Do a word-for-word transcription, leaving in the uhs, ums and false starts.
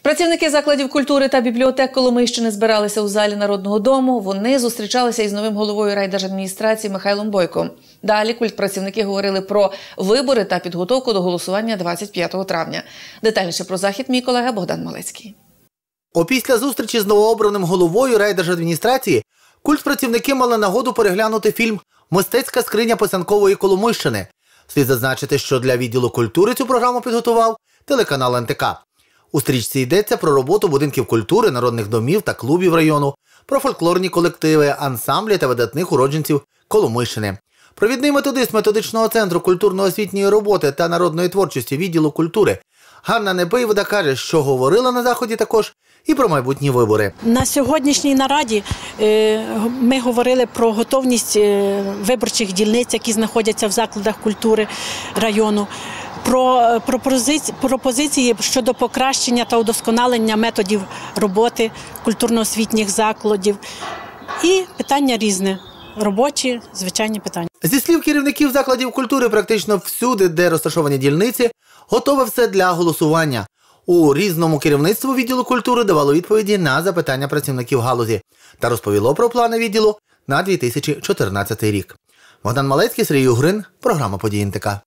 Працівники закладів культури та бібліотек Коломийщини збиралися у залі Народного дому. Вони зустрічалися із новим головою райдержадміністрації Михайлом Бойком. Далі культпрацівники говорили про вибори та підготовку до голосування двадцять п'ятого травня. Детальніше про захід мій колега Богдан Малецький. Опісля зустрічі з новообраним головою райдержадміністрації культпрацівники мали нагоду переглянути фільм «Мистецька скриня писанкової Коломийщини». Слід зазначити, що для відділу культури цю програму підготував телеканал ен те ка. У стрічці йдеться про роботу будинків культури, народних домів та клубів району, про фольклорні колективи, ансамблі та видатних уродженців Коломийщини. Провідний методист методичного центру культурно-освітньої роботи та народної творчості відділу культури Ганна Небиєвода каже, що говорила на заході також і про майбутні вибори. На сьогоднішній нараді ми говорили про готовність виборчих дільниць, які знаходяться в закладах культури району, про пропозиції щодо покращення та удосконалення методів роботи культурно-освітніх закладів і питання різне. Робочі, звичайні питання. Зі слів керівників закладів культури, практично всюди, де розташовані дільниці, готове все для голосування. У різному керівництву відділу культури давало відповіді на запитання працівників галузі та розповіло про плани відділу на дві тисячі чотирнадцятий рік. Богдан Малецький, Сергій Угрин, програма «Події ен те ка».